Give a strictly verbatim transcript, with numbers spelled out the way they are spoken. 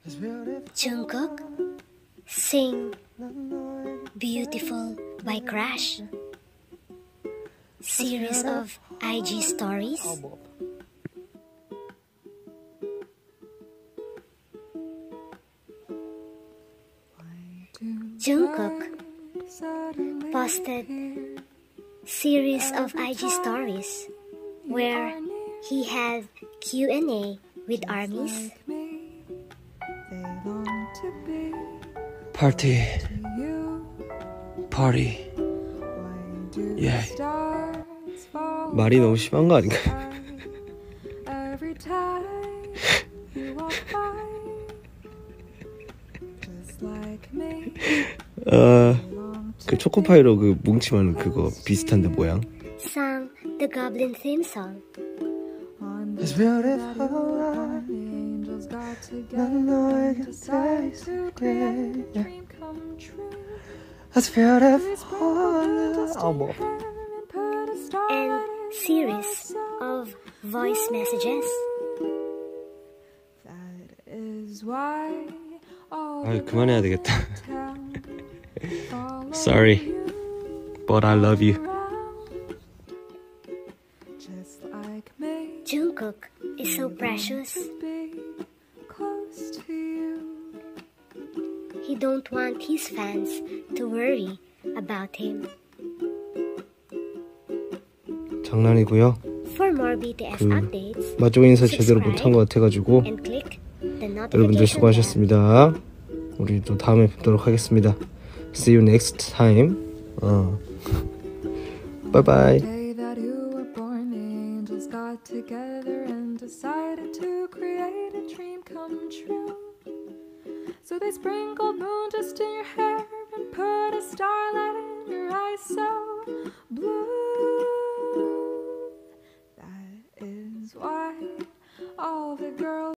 Jungkook sing Beautiful by Crash. Series of I G stories. Jungkook posted series of I G stories where he had Q and A with armies. Party, party, yeah. 말이 너무 심한 거 아닌가? 아, 그 초코파이로 그 뭉치면 그거 비슷한데 모양. Sang the Goblin theme song. It's beautiful. 난 너에게 다이스게. It's beautiful. 어머. And series of voice messages. 아, 그만해야 되겠다. Sorry, but I love you. Jungkook is so precious. He don't want his fans to worry about him. 장난이고요. For more B T S 그 updates, 마지막 인사 제대로 못한 것 같아가지고 and click the 여러분들 notification 수고하셨습니다. 우리 또 다음에 뵙도록 하겠습니다. See you next time. 어. Bye bye. Together and decided to create a dream come true. So they sprinkled moon dust in your hair and put a starlight in your eyes so blue. That is why all the girls